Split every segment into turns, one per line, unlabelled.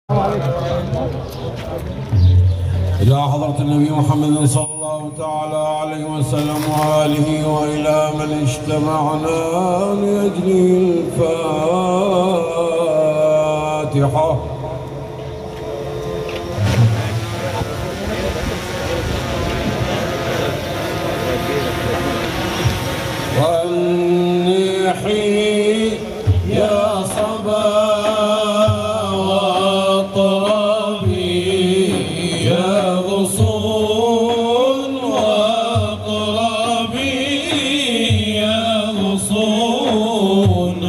إلى حضرة النبي محمد صلى الله تعالى عليه وسلم وآله وإلى من اجتمعنا لأجل الفاتحة. وانحي يا صبا واطربي يا غصون واطربي يا غصون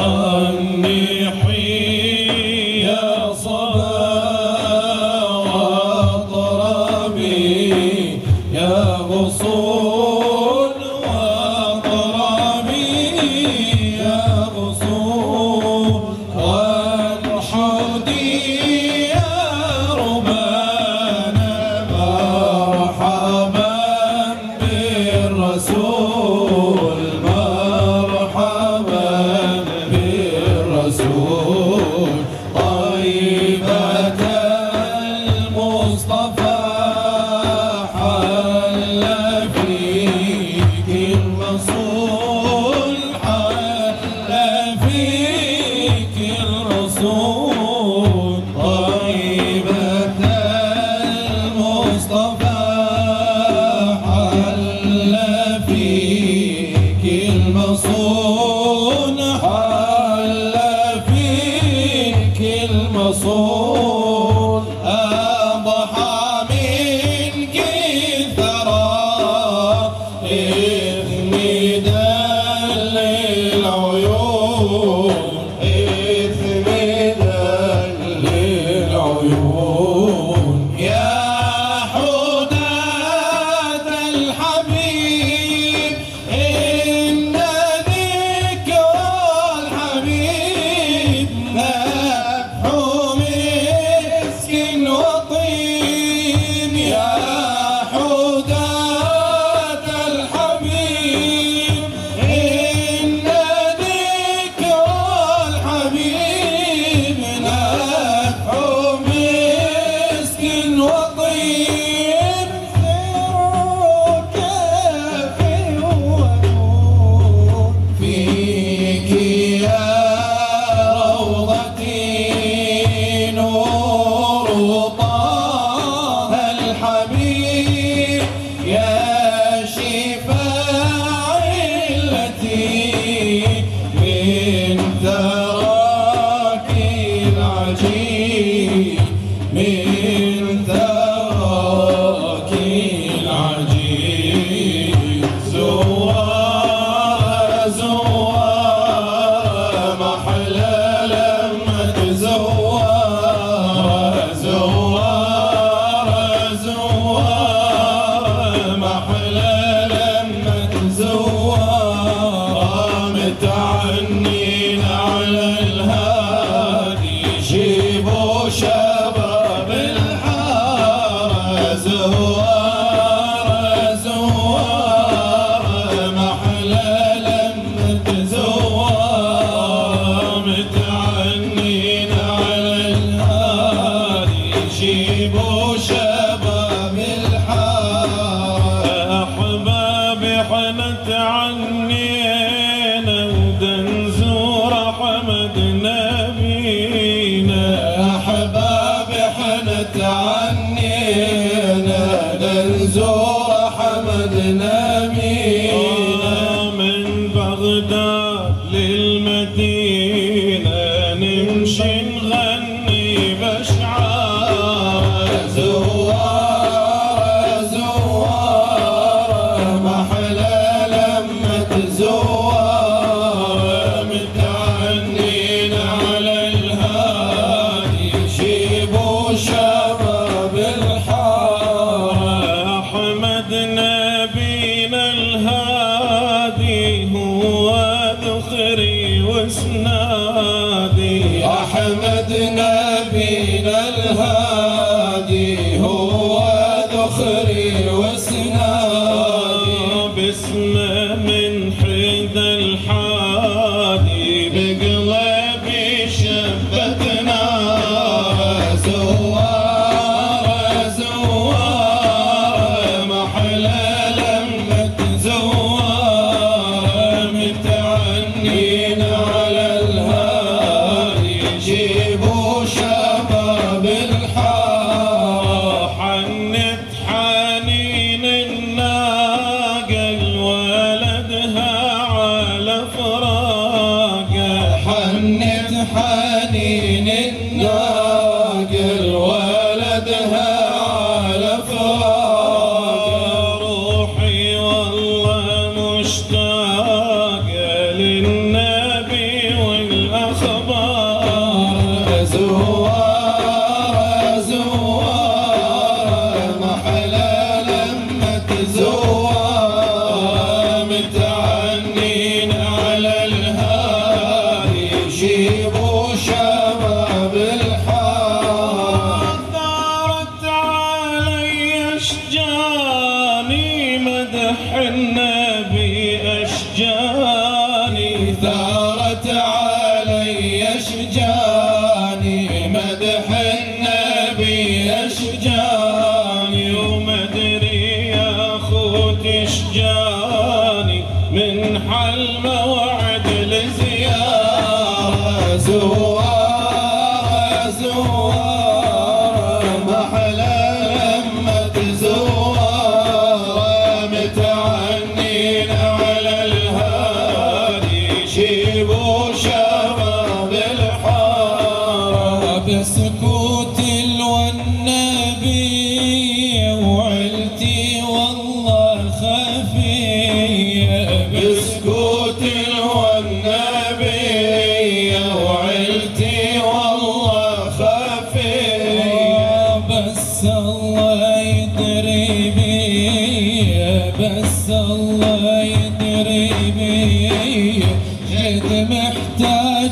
وانحي يا صبا واطربي يا غصون
شباب زوارة زوارة محلى لمة زوارة متعنين على الهادي جيبوا شباب الحارة حنت حنين الناقل ولدها على فراقه حنت حنين الناقل ولدها على فراقه روحي والله مشتاقة للنبي والأخبار زوارة زوارة محلى لمة زوارة متعنين على الهادي جيبوا شباب الحارة ثارت علي أشجاني مدح النبي أشجاني ثارت علي أشجاني مدح النبي أشجاني ومدري يا خوت أشجاني من حل موعد لزيارة زوارة زوارة محلى لمة زوارة متعنين على الهادي جيبوا شباب الحارة بسكوت والنبي وعلتي والله خفية بسكوت والنبي وعلتي والله خفية بس الله يدري بي بس الله يدري بي جد محتاج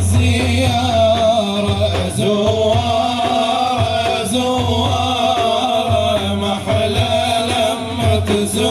زيارة زوارة زوارة محلى لمة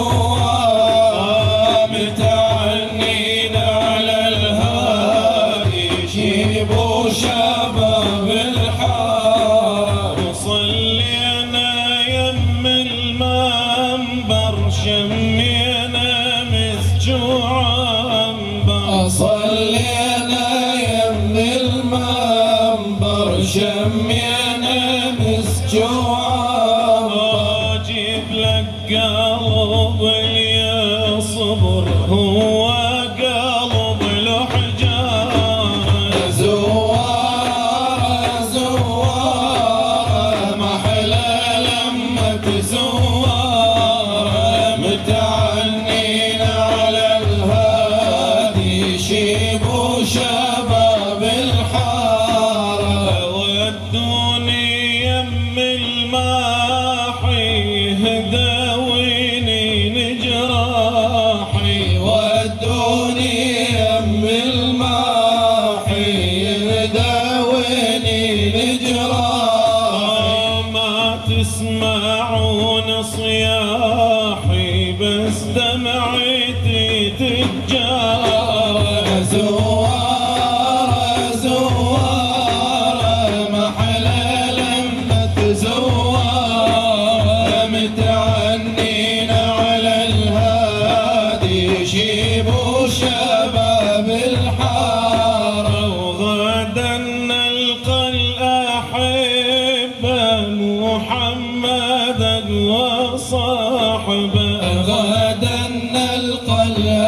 زوارة متعنين على الهادي جيبوا شباب الحارة وصلينا يم المنبر شمينا مسجوع عنبر صلينا يم المنبر شمينا مسجوع عنبر جيب لك قلب اللي يصبر هو قلب له حجارة زوارة زوارة محلى لمة زوارة متعنين على الهادي جيبوا شباب الحارة ودوني يم الماحي هداويني نجراحي ودوني يم الماحي هداويني نجراحي ما تسمعون صياحي بس دمعتي تتجارى زوارة زوارة محلى لمة زوارة متعنين على الهادي جيبوا شباب الحارة وغدا نلقى الأحبة محمدا وصاحبه غدا نلقى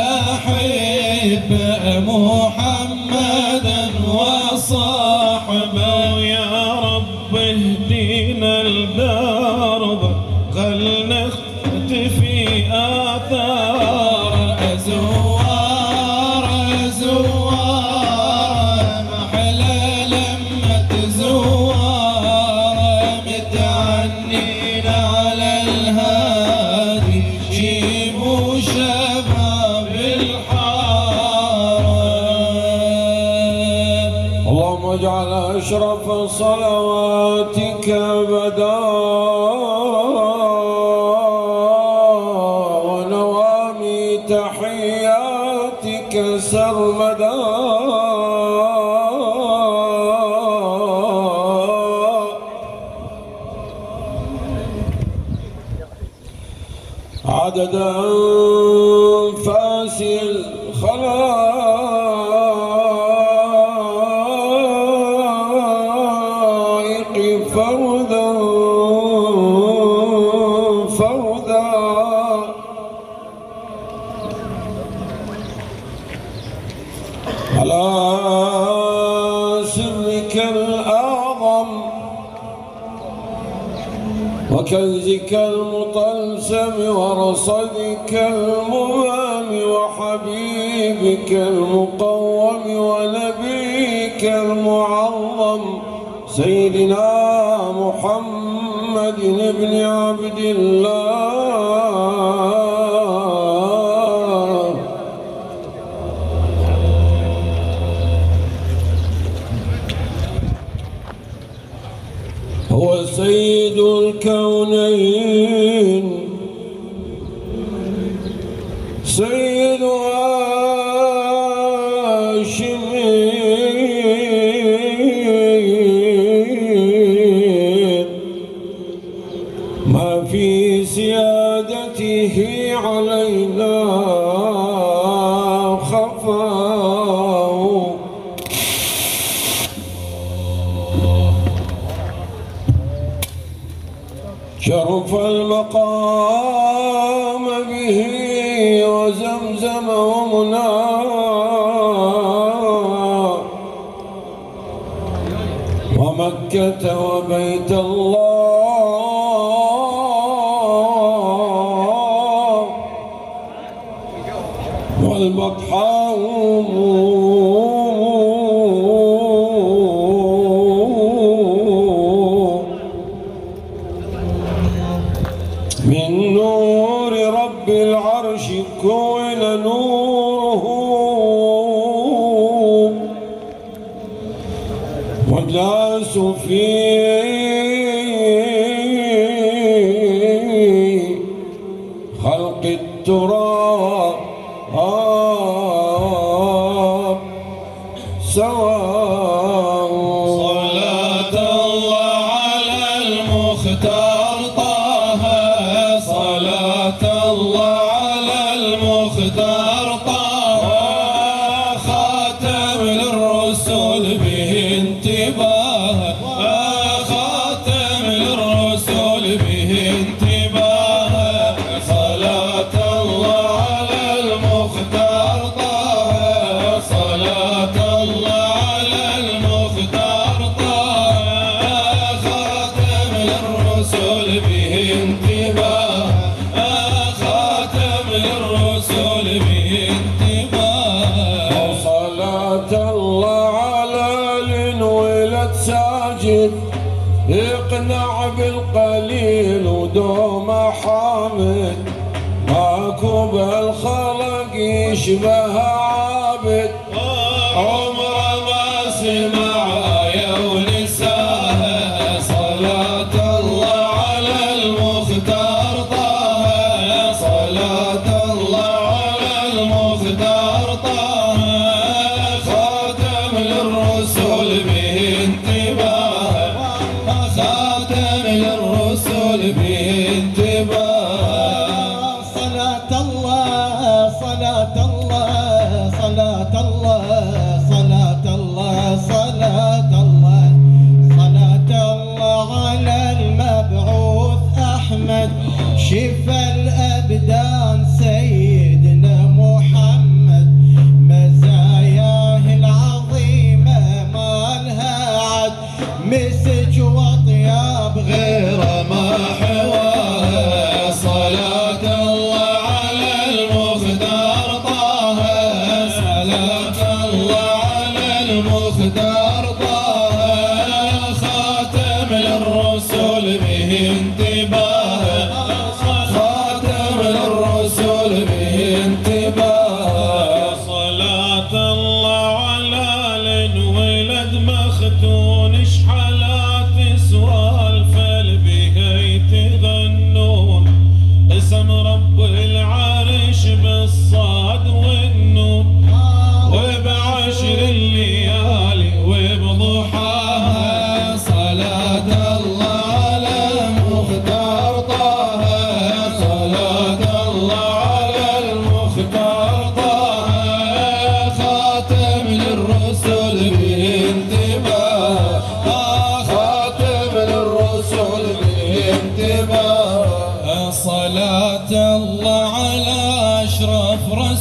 الأحبة محمدا وصاحبه يا رب اهدينا الدرب خل نختفي آثار زوارة زوارة محلى لمة زوارة متعنين على الهادي جيبوا شباب الحارة
اللهم اجعل أشرف صلواتك أبدا ونوامي تحياتك سرمدا عدد أنفاس الخلائق فردا فردا، على سرك الأعظم وكنزك المطلسم ورصدك المبهم وحبيبك المقوم ونبيك المعظم سيدنا محمد بن عبد الله. هو سيد الكونين سيد هاشمين، ما في سيادته علينا خفاء، شرف المقام به وزمزم ومناه ومكة وبيت الله والبطحاء من نور رب العرش كون نوره والناس في خلق التراب سواء.
صلاة الله على المختار طه، صلاة الله على المختار طه، خاتم للرسل به انتباه، خاتم للرسل به انتباه. صلاة الله على المختار طه، صلاة الله على المختار طه، خاتم للرسل به انتباه، خاتم للرسل به انتباه.
صلاة الله على ولد ساجد اقنع بالقليل ودوم حامد، ماكو بالخلق يشبه عابد،
عمره ما سمع آية ونساها. صلاة الله على المختار طه، صلاة الله على المختار طه، خاتم للرسل به انتباه، خاتم للرسل به انتباه.
صلاة الله صلاة الله صلاة الله صلاة الله صلاة الله صلاة الله على المبعوث أحمد، شفى الأبدان سيدنا محمد، مزاياه العظيمة ما لها عد، مسج وطياب غير ما حواه.
صلاة الله على المختار طه، صلاة الله على المختار طه، خاتم للرسل به انتباه، خاتم للرسل به انتباه. صلاة الله على الولد مختون، شحالات سوالف به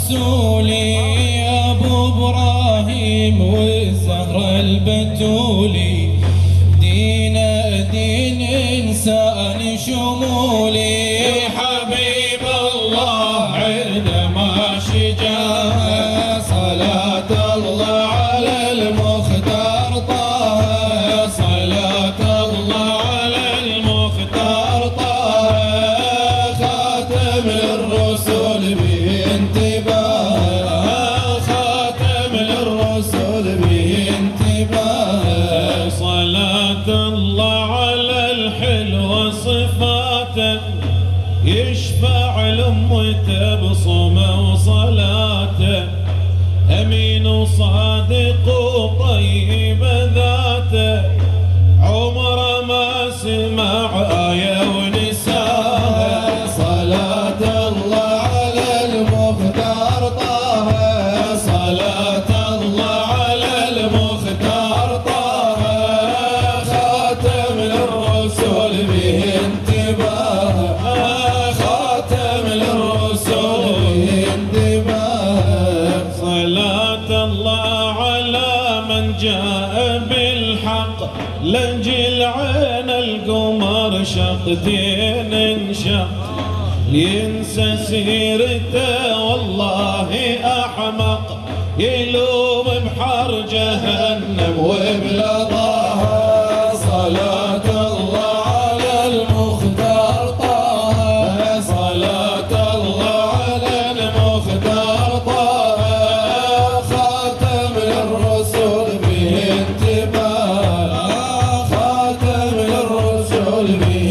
رسولي أبو إبراهيم والزهرة البتولي، دينا دين إنسان شمولي، حبيب الله عندما شجاه صلاة الله على المختار طه، صلاة الله على المختار طه، خاتم الرسل بانتباه، خاتم الرسل بانتباه، صلاة الله على الحلوة صفاته، يشفع لأمته بصومه وصلاته، أمين وصادق وطيب ذاته، عمره ما سمع آية ونساها، صلاة الله على المختار طه، صلاة الله على المختار طه، خاتم للرسل به انتباه، خاتم للرسل به انتباه، صلاة الله على من جاء بالحق، لنجل عين القمر شقتين انشق، ينسى سيرته والله أحمق، يلوم بحر جهنم وبلظاها، صلاة الله على المختار طه، صلاة الله على المختار طه، خاتم للرسل به انتباه، خاتم للرسل به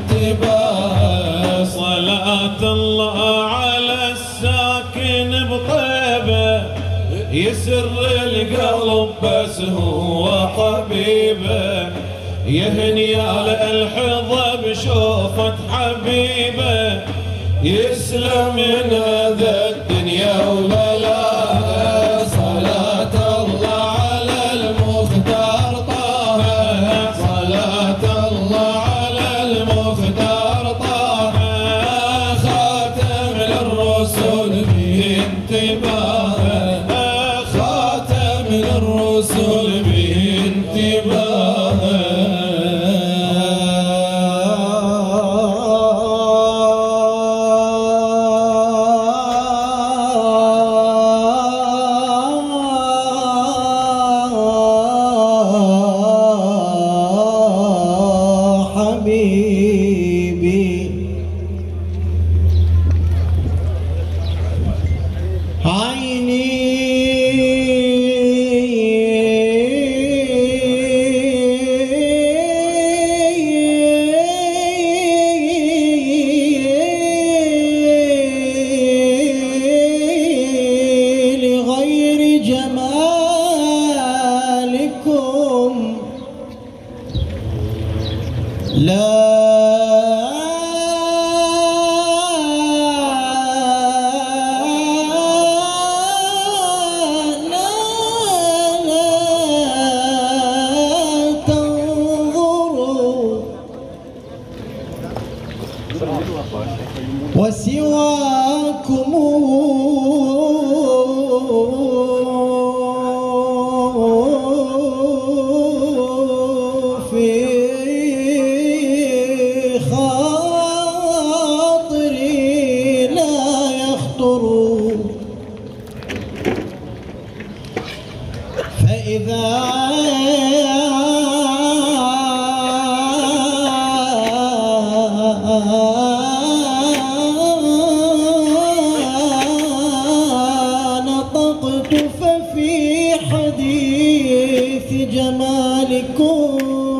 انتباه، صلاة الله على الساكن بطيبه، يسر القلب بس هو حبيبه، يهني على الحظى بشوفة حبيبه، يسلم من هذا الدنيا وبلاها، صلاة الله على المختار طه، صلاة الله على المختار طه، خاتم للرسل به انتباه، خاتم للرسل به انتباه.
حبيبي عيني لغير جمالكم لا تنظروا، وسواكم في خاطري لا يخطر، فإذا نطقت ففي حديث جمالكم،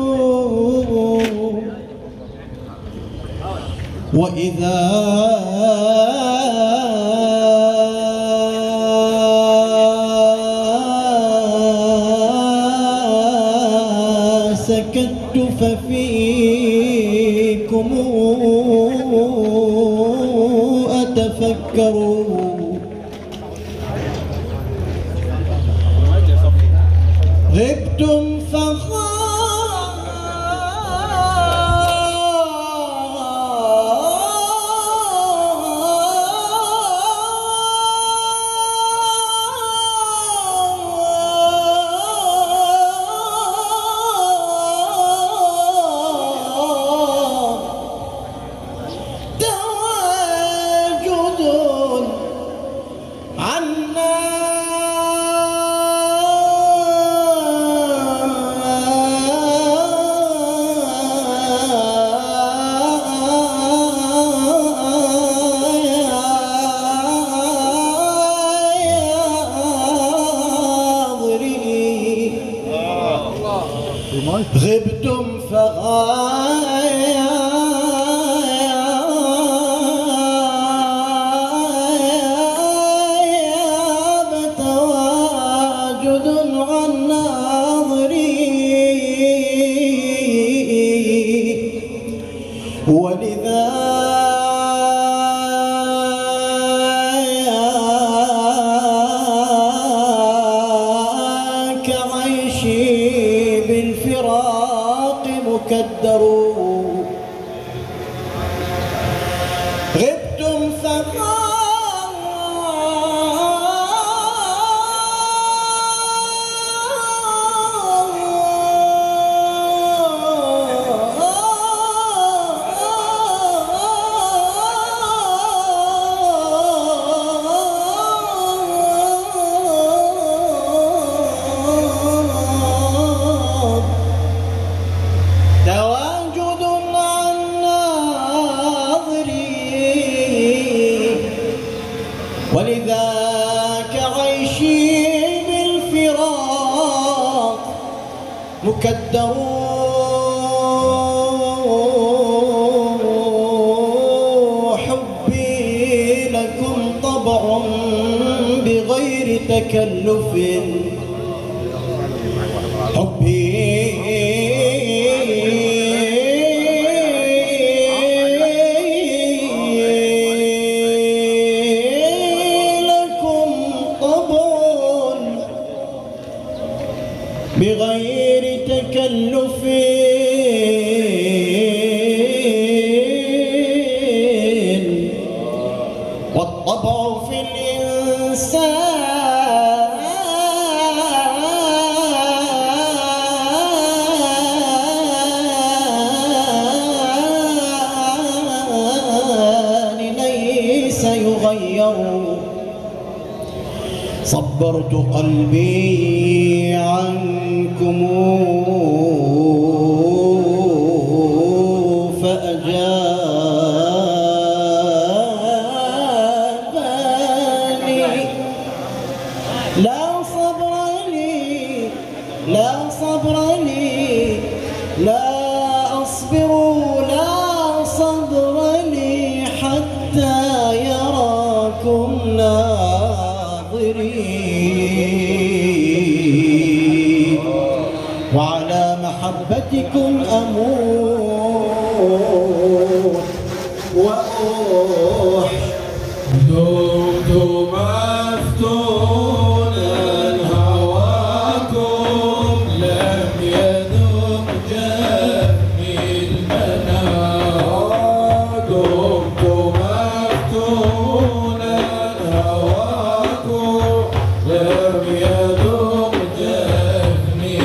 وإذا سكت ففيكم أتفكر، غبتم قدروا غبتم فما ولذاك عيشي بالفراق مكدر حبي لكم طبع بغير تكلف حبي بغير تكلف والطبع في الإنسان ليس يغير صبرت قلبي عنكم فأجابني لا صبر لي لا صبر لي لا أصبر لا صبر لي حتى يراكم وعلى محبتكم أموت وأوح
دمت مفتونا هواكم لم يذق جفني المنام دمت مفتونا هواكم لم يذق جفني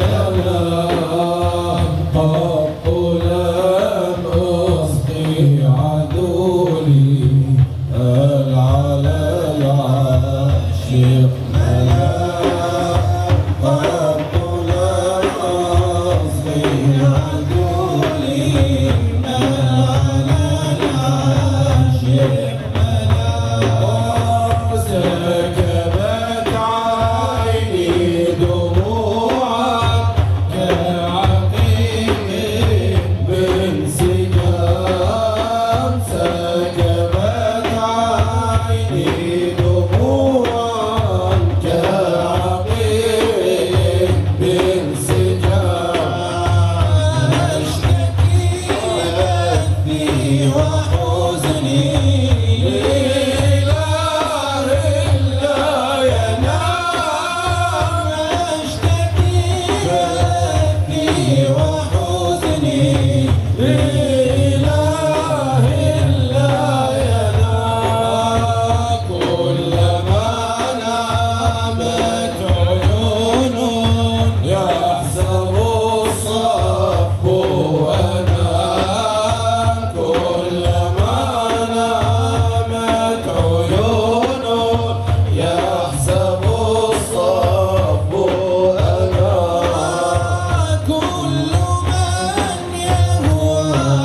المنام قط لم أسقي عذولي على العاشق منام قط لم أسقي عذولي على العاشق منام سكبت عيني دموعا كعقيق بانسجام سكبت عيني دموعا كعقيق بانسجام أشتكي بثي وحزني لإله لا ينام أشتكي بثي وحزني لإله لا ينام كلما نامت عيون يحسب الصف أنام كلما نامت عيون يحسب الصف أنام كل من يهوى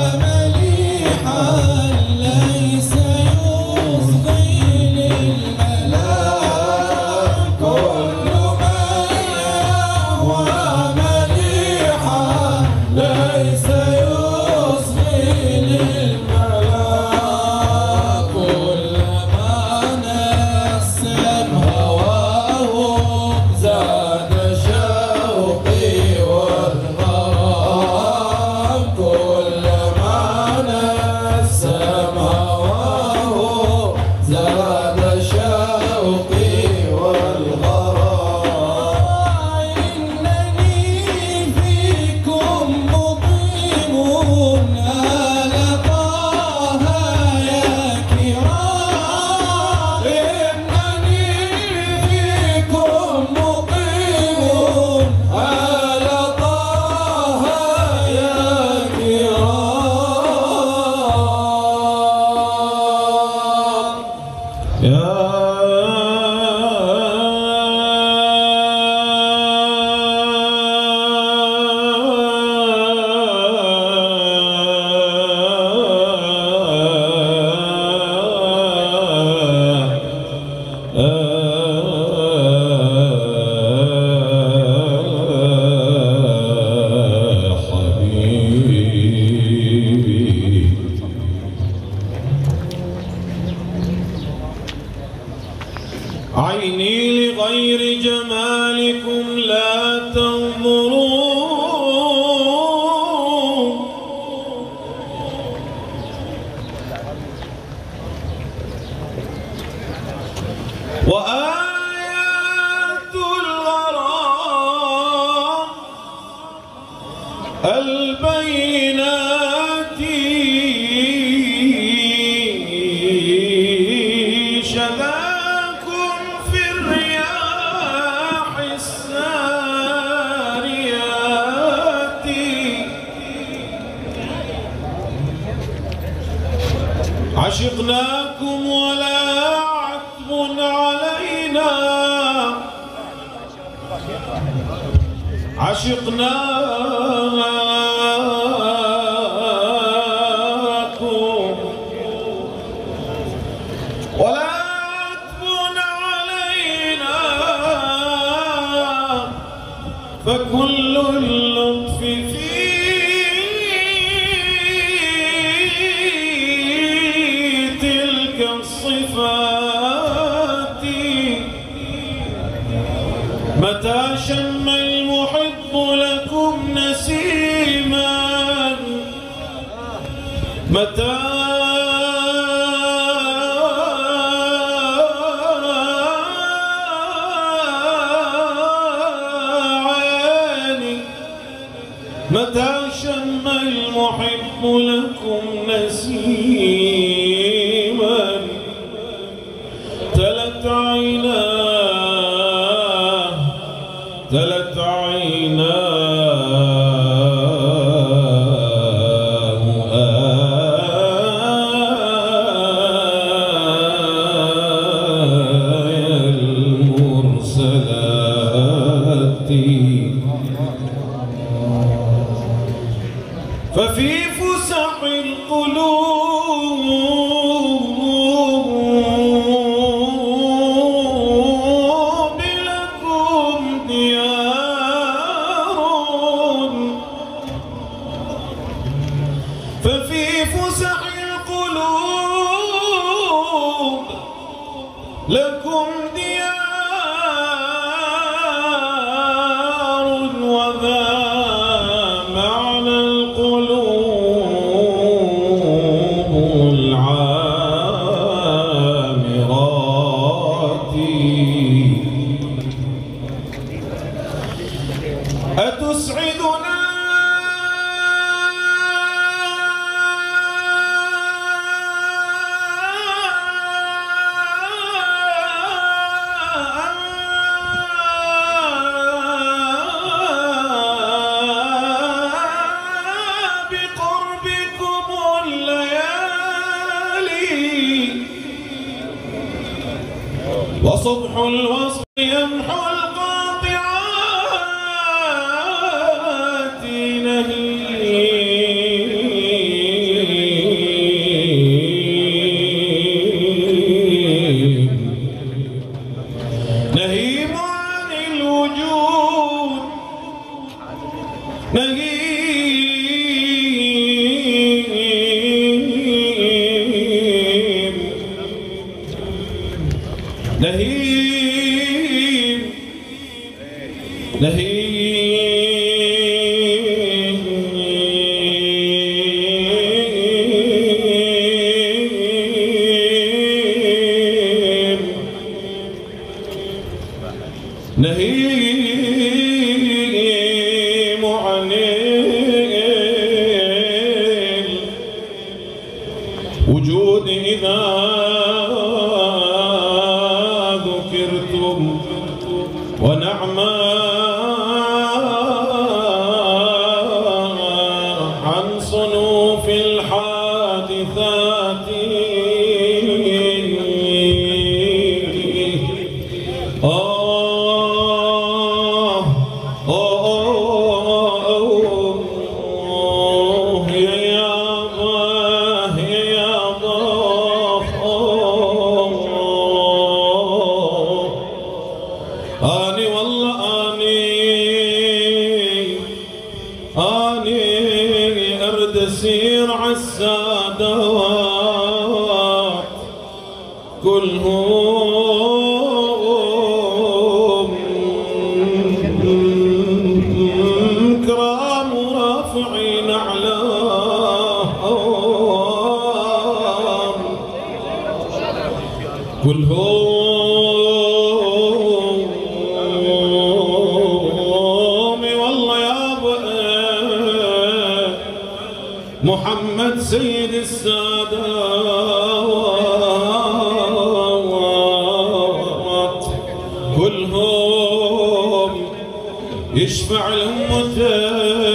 عشقناكم ولا عتب علينا، عشقناكم ولا عتب علينا، فكل اللطف في تلك الصفات. متى شم المحب لكم نسيما، متى متى شم المحب لكم نسيما، تلت عيناه تلت عيناه المرسلات. ففي فسح القلوب لكم ديار، ففي فسح القلوب لكم ديار، وذا معنى العامرات. أتسعدنا بقربكم الليالي، وصبح الوصل يمحو القاطعات. نهيم عن الوجود، نهيم نهيم نهيم نهيم عن الوجود إذا ذكرتم، ونعما عن صنوف الحادثات. آني والله آني أرد أسير عالسادات كلهم كرام ورافعين أعلاهم، كلهم محمد سيد السادات، كلهم يشفع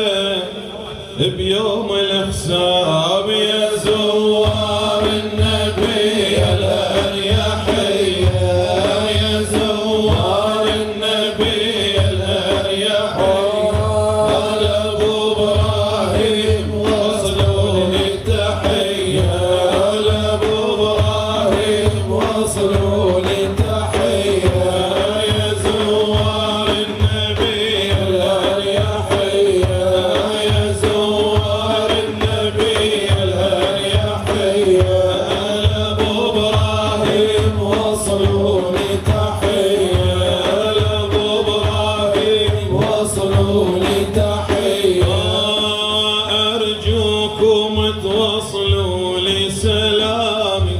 لأمته بيوم الحساب. يا زوار النبي
عليكم توصلوا لي سلامي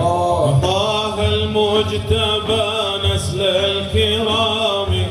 طه المجتبى نسل الكرام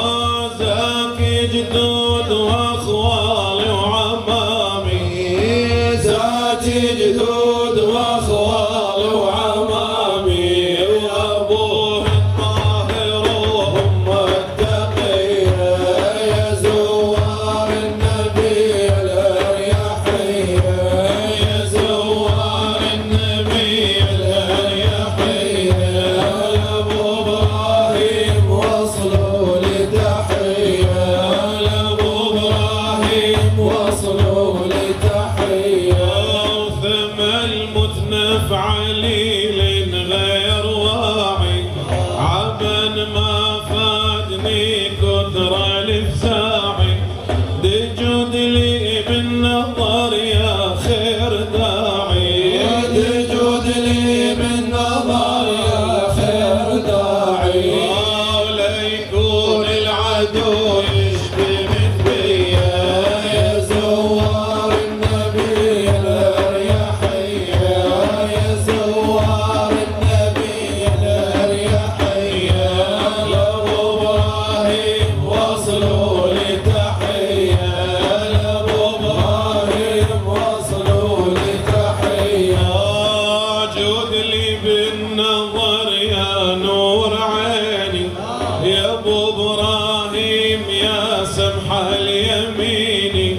زاكي جدود واخوالي وعمامي زاكي جدود واخوالي وعمامي وابوه الطاهر وهم التقيه يا زوار النبي الاريحيه يا زوار النبي الاريحيه يا ابو ابراهيم وصلوا لي تحيه يا ابو ابراهيم وصلوا لي تحيه ثم المتنف عليل غير واعي عبن ما فادني كثر الافزاعي دجود لي بالنظر يا خير داعي دجود لي بالنظر يا خير داعي لا يكون العدو يشتمت بيا يا زوار النبي الاريحيه يا زوار النبي الاريحيه يا ابو ابراهيم وصلوا لي تحيه يا ابو ابراهيم وصلوا لي تحيه جود لي بالنظر يا نور عيني يا ابو ابراهيم يا سمح اليميني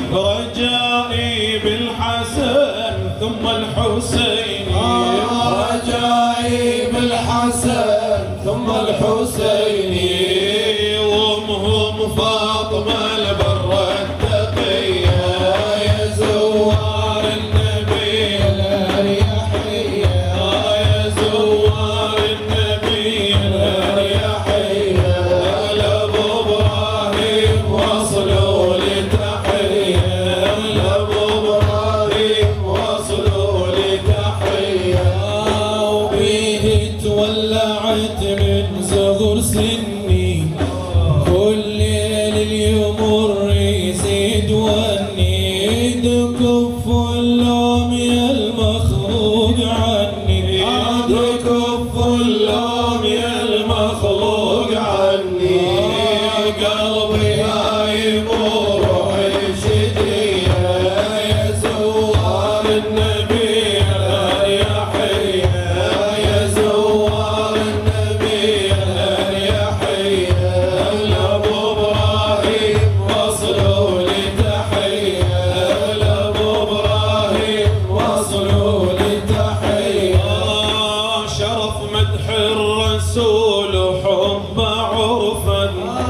رجائي بالحسن ثم الحسين رجائي بالحسن ثم الحسين وامهم فاطمه البر التقيه يا زوار النبي الاريحيه يا زوار النبي الاريحيه يا ابو ابراهيم وصلوا لي تحيه يا ابو ابراهيم وصلوا لي تحيه وبيه تولعت من صغر سني كل ليل اليمر يزيد وني دكف اللوم يا المخلوق عني دكف اللوم يا المخلوق عني قلبي هايم وروحي شديه يا زوار النبي الاريحيه يا زوار النبي الاريحيه يا ابو ابراهيم وصلوا لي تحيه يا ابو ابراهيم وصلوا لي تحيه شرف مدح الرسول وحب عرفا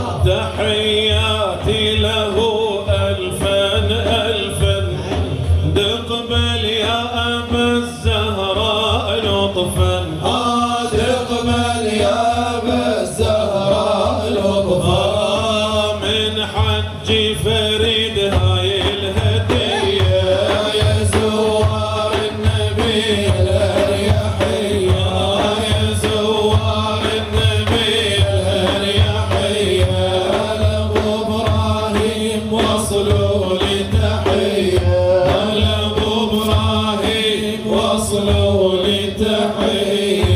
تحياتي له الفا الفا تقبل يا ابا الزهراء لطفا تقبل يا ابا الزهراء لطفا من حج فريد هاي الهديه يا زوار النبي الاريحيه يا زوار النبي الاريحيه يا ابو ابراهيم وصلوا لي تحيه يا ابو ابراهيم وصلوا لي تحيه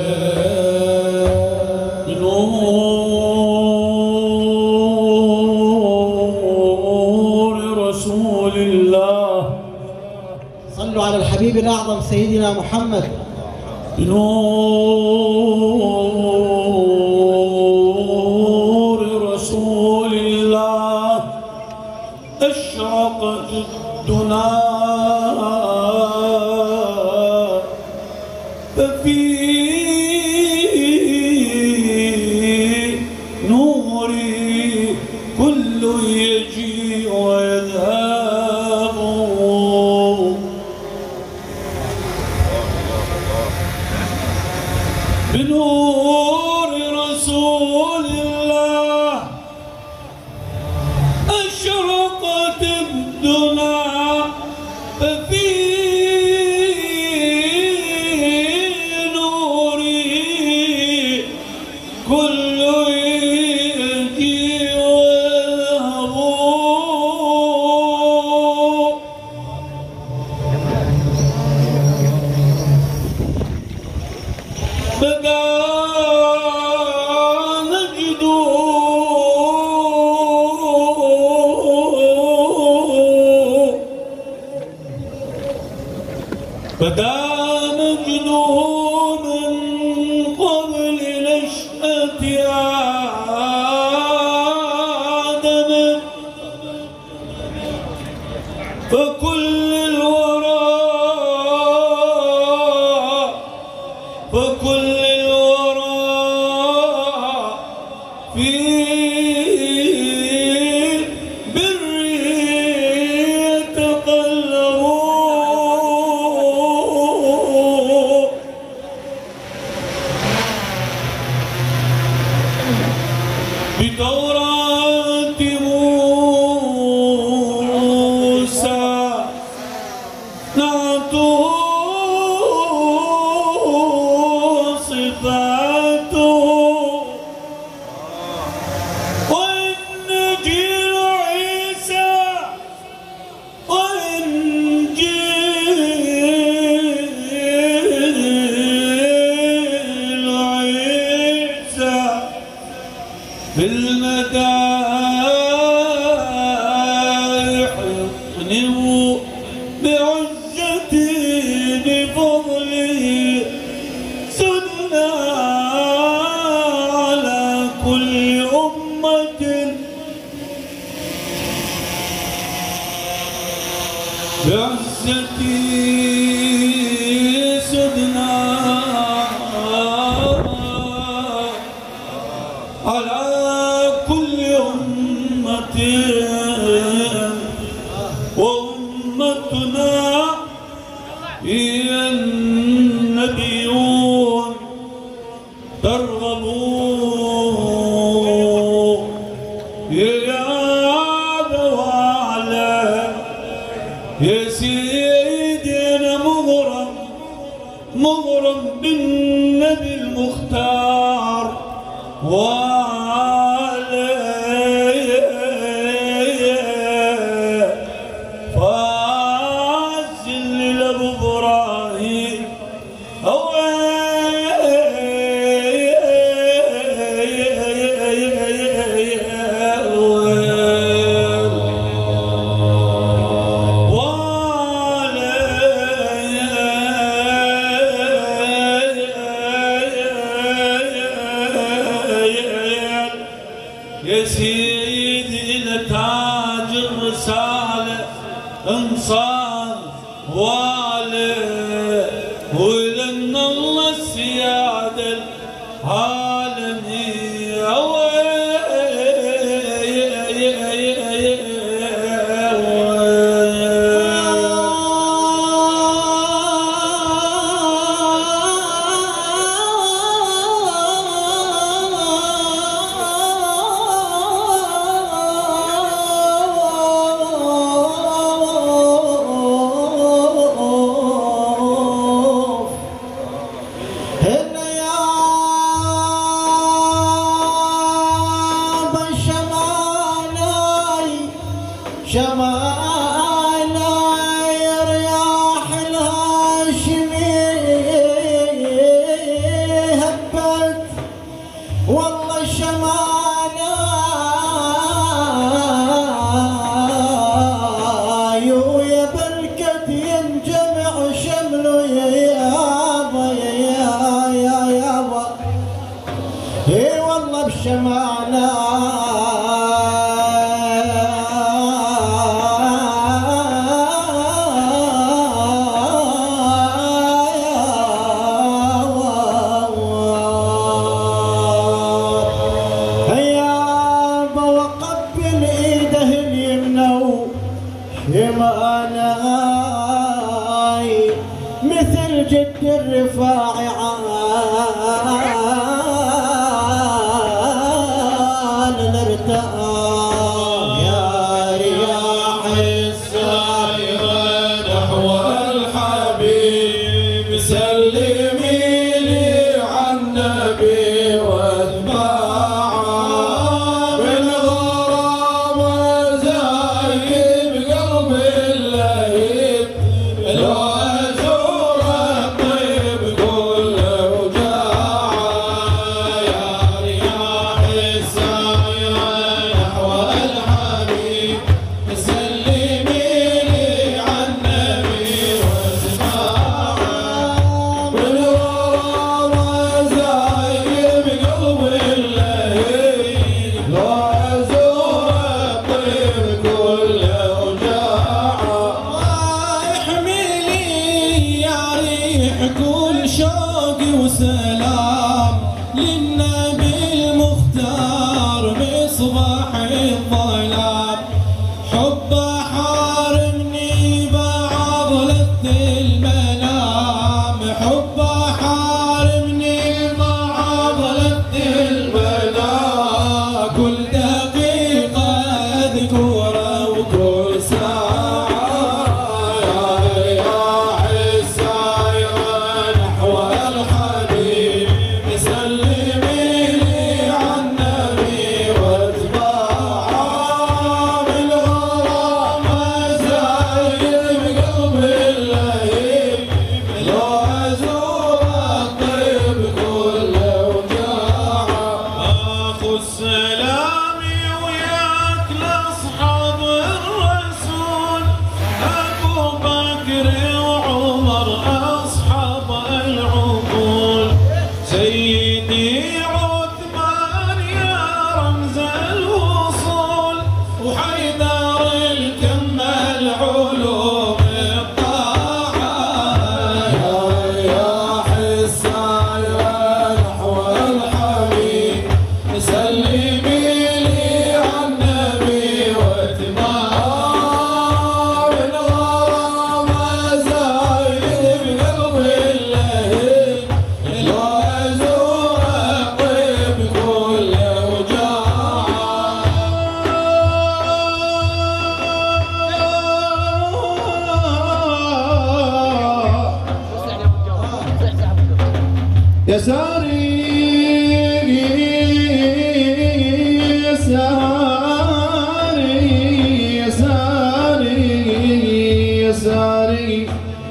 بنور رسول الله
صلوا على الحبيب الأعظم سيدنا محمد.
بنور رسول الله أشرقت الدنا ففي نوري كل يجيء ويذهب بنور رسول الله أشرقت الدنا ففي نوري كل يجي ويذهب
بدا مجنون من قبل نشأة آدم فكل الورى في بر يتقلبون بتوراة موسى نعته صفاته وإنجيل عيسى بالمدائح يقنوا بعزتي بفضله سدنا على كل أمة بعزتي سدنا على كل أمة وأمتنا هي النبيون ترغبوا يا بوعلى يا سيدي أنا مغرم بالنبي المختار فازل لأبو إبراهيم يا سيدي لتاج الرسالة انصار والي ولن الله السيادة العالمية
شمالاي رياح الهاشمي هبت والله شمالاي ويا بلكت ينجمع شمله يا يابا يا يابا اي والله بشمالاي مثل جد الرفاعي عال الارتقاء يا رياح السايرة نحو الحبيب سلمي لي عن النبي واتباعه بالغرام زايد بقلب اللهيب لو أزور الطيب كل
كل شوقي وسلام للنبي المختار بصباح الظلام. حبه حارمني بعض لذ المنام، حبه حارمني بعض لذ المنام. كل دقيقة أذكره وكل ساعة يا عالسايرة نحو الحبيب سلمي لي عن النبي واتباعه. بالغرام زايد بقلبي اللهيب لو أزور الطيب كل وجاعه.
اخو سلامي وياك لاصحاب الرسول ابو بكر وعمر اصحاب العقول. سيدي عثمان يا رمز الوصول وحيدر الكمل علوم الطاعه.
يا حسايا نحو الحبيب سلمي لي عن النبي واتباعه. بالغرام زايد بقلبي اللهيب لو أزور الطيب كل وجاعه. يا ساري يا ساري يا ساري يا ساري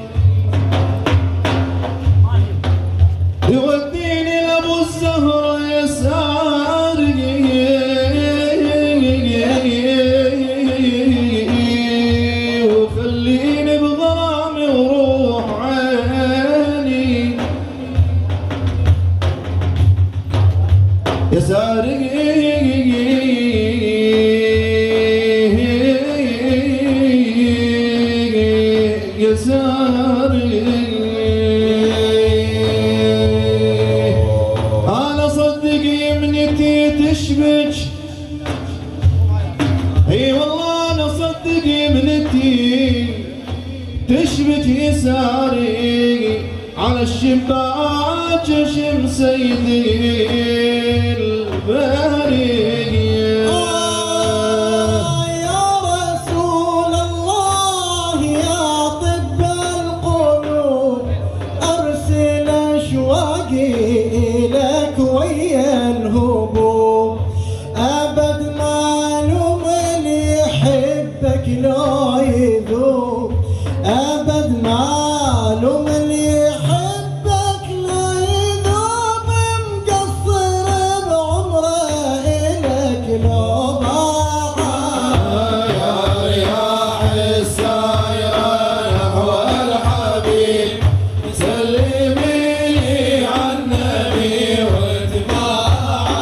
يوديني لابو الزهرة يا ساري وخليني بغرامي وروح عيني يا ساري يا ساري. أنا صدق يمنتي تشبك، اي والله أنا صدق يمنتي تشبك يساري على الشباك شم سيدي البرية.
يا رسول الله يا طب القلوب أرسل أشواقي إليك ويا الهبوب. أبد معلوم اللي يحبك لا يذوب، أبد معلوم اللي يحبك لا يذوب. مقصر بعمره إلك لو باع.
يا عالسايرة نحو الحبيب سلمي لي عن النبي واتباعه.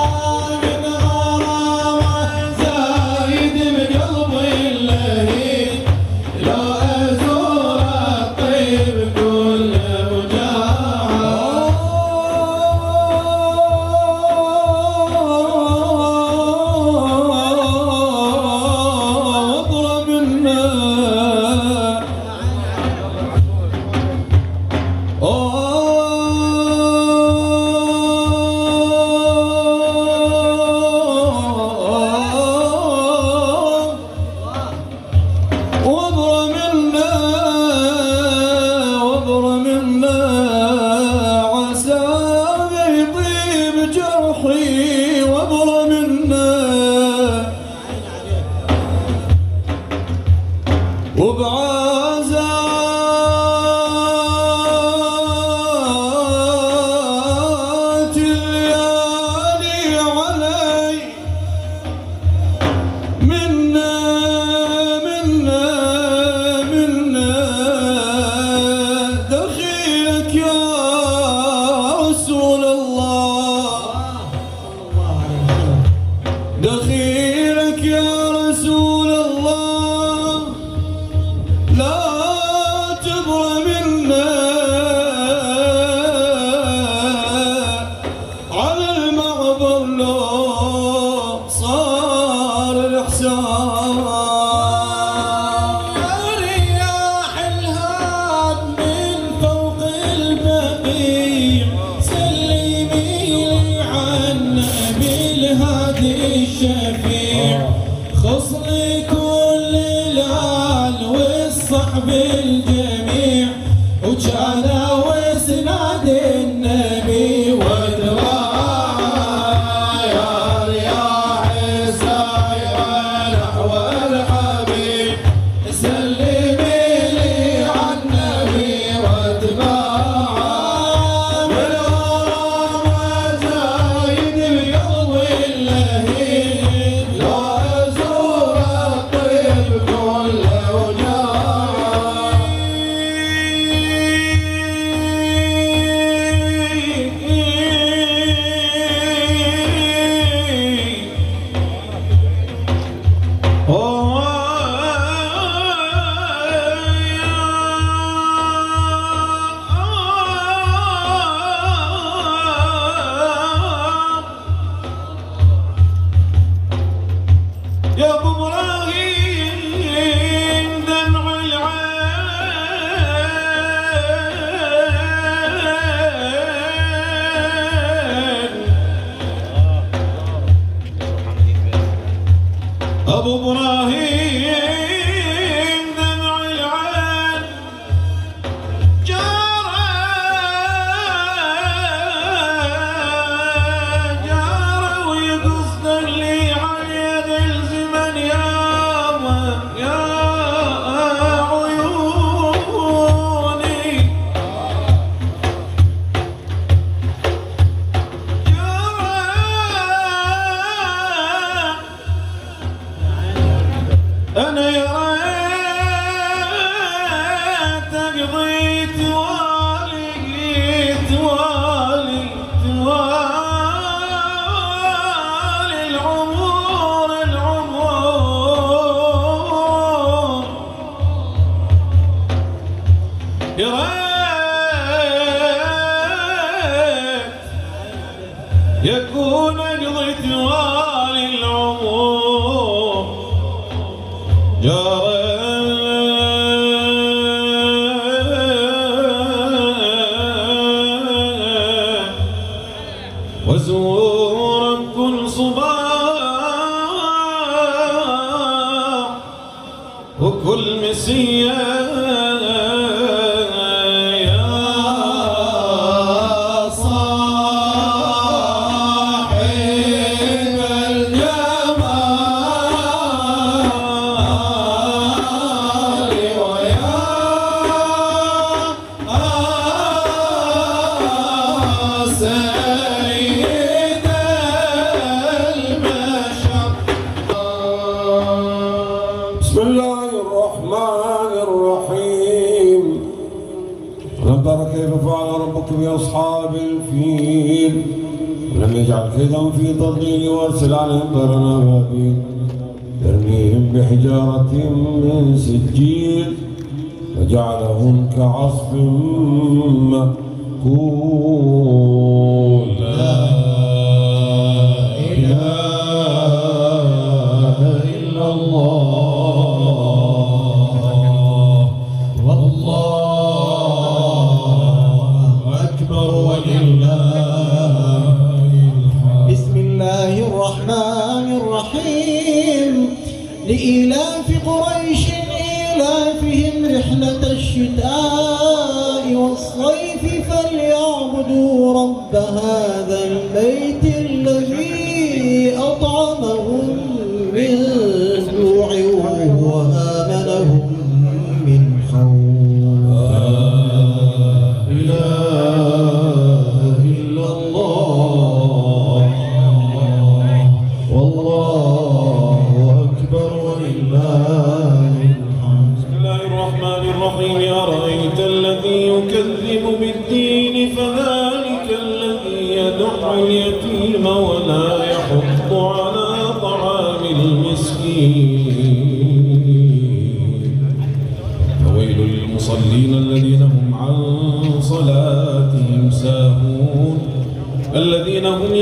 بالغرام زايد بقلبي اللهيب لو أزور الطيب
اقضي توالي توالي توالي العمر العمر يا ريت يكون اقضي توالي العمر يا وزورا كل صباح وكل مسية يا صاحب الجمال ويا سيد
بسم الله الرحمن الرحيم. ألم تر كيف فعل ربك بأصحاب الفيل ولم يجعل كيدهم في تضليل وارسل عليهم طيرا أبابيل ترميهم بحجارة من سجيل فجعلهم كعصف مأكول. لا إله إلا الله والله أكبر ولله
بسم الله الرحمن الرحيم. لإيلاف قريش إيلافهم رحلة الشتاء والصيف فليعبدوا رب هذا البيت الذي أطعمهم من جوع وآمنهم من خوف.
لا إله إلا الله والله أكبر ولله الحمد.
بسم الله الرحمن الرحيم. أرأيت الذي يكذب بالدين فذلك الذي يدع اليتيم ولا يحض على طعام المسكين. فويل للمصلين الذين هم عن صلاتهم ساهون الذين هم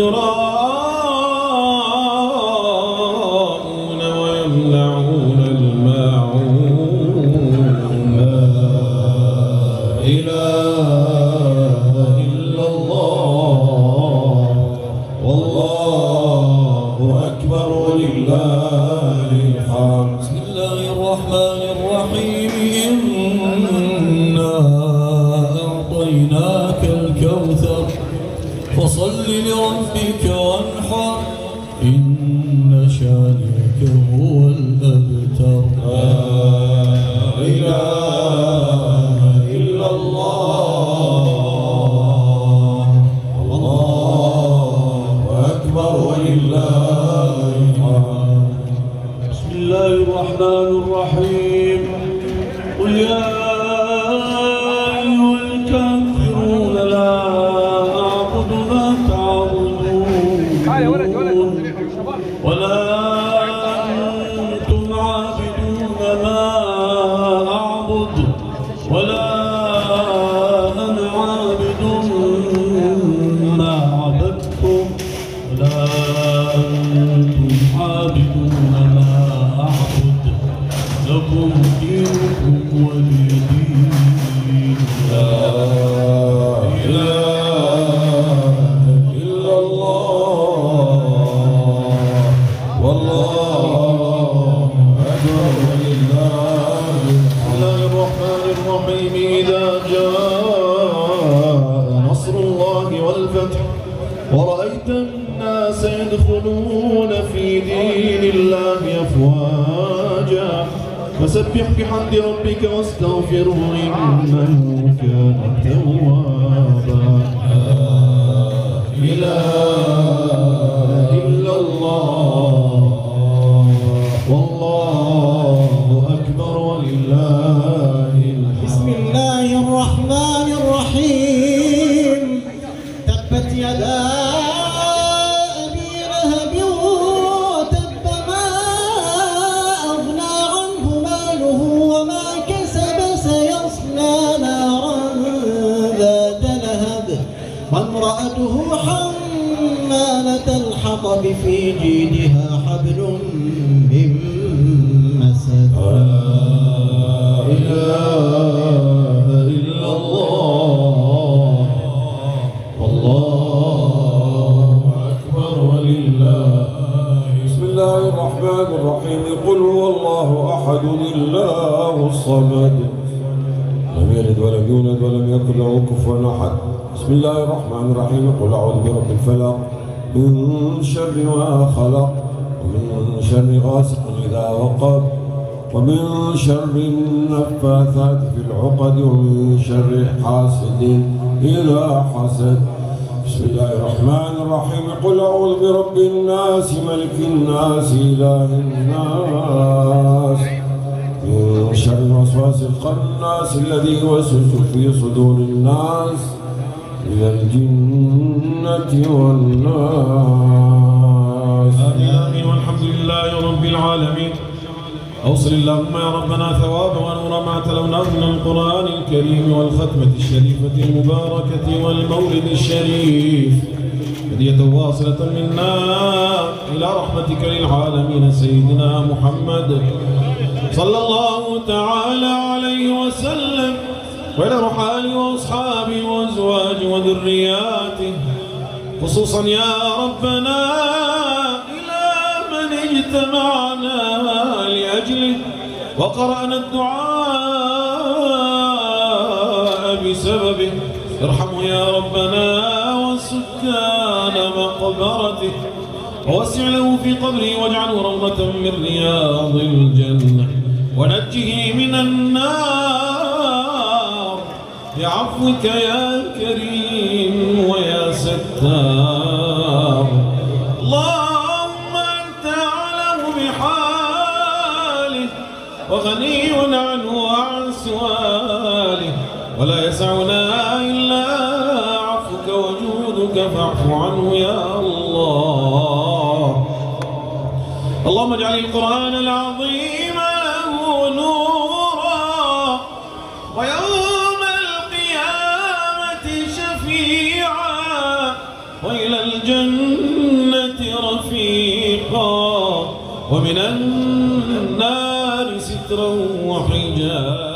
يراءون ويمنعون الماعون.
لا إله إلا الله والله أكبر ولله الحمد.
بسم الله الرحمن الرحيم. إنا أعطيناك الكوثر فصل لربك وانحر إن شانئك هو الأبتر.
لا إله إلا الله والله أكبر ولله الحمد.
بسم الله الرحمن الرحيم. قل يا أيها الكافرون لا أعبد ما تعبدون ولا أنتم عابدون ما أعبد ولا أنا عابد ما عبدتم ولا أنتم عابدون ما أعبد لكم دينكم ولي دين.
لا إله إلا الله والله أكبر ولله
بسم الله الرحمن الرحيم. إذا جاء نصر الله والفتح ورأيت الناس يدخلون في دين الله أفواجا فسبح بحمد ربك واستغفره إنه كان توابا.
لا إله إلا الله والله أكبر ولله الحمد.
بسم الله الله الرحمن الرحيم. تبت يدا أبي لهب وتب ما أغنى عنه ماله وما كسب سيصلى نارا ذات لهب وامرأته حمالة الحطب في جيدها حبل من مسد.
لا إله إلا الله والله أكبر ولله.
بسم الله الرحمن الرحيم. قل هو الله أحد الله الصمد لم يلد ولم يولد ولم يكن له كفوا أحد. بسم الله الرحمن الرحيم. قل أعوذ برب الفلق من شر ما خلق ومن شر غاسق إذا وقب ومن شر النفاثات في العقد ومن شر حاسد إذا حسد. بسم الله الرحمن الرحيم. قل أعوذ برب الناس ملك الناس إله الناس من شر الوسواس الخناس الذي يوسوس في صدور الناس من الجنة والناس.
آمين والحمد لله رب العالمين. أوصل اللهم يا ربنا ثواب ونور ما تلوناه من القرآن الكريم والختمة الشريفة المباركة والمولد الشريف هدية واصلة منا إلى رحمتك للعالمين سيدنا محمد صلى الله تعالى عليه وسلم وإلى رحاله وأصحابه وأزواجه وذرياته خصوصا يا ربنا إلى من اجتمعنا لأجله وقرأنا الدعاء بسببه. ارحمه يا ربنا وسكان مقبرته ووسع له في قبره واجعله روضة من رياض الجنة ونجه من النار بعفوك يا كريم ويا ستار. اللهم أنت أعلم بحاله وغني عنه وعن سؤاله ولا يسعنا إلا عفوك وجودك فاعف عنه يا الله. اللهم اجعل القرآن العظيم له نورا ويوم القيامة شفيعا وإلى الجنة رفيقا ومن النار سترا وحجابا.